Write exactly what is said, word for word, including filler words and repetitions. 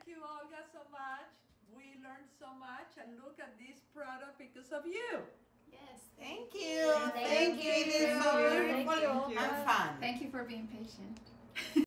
Thank you, Olga, so much. We learned so much, and look at this product because of you. Yes. Thank you. Thank Thank you. you. It is so Thank you. beautiful Thank you. and fun. Thank you for being patient.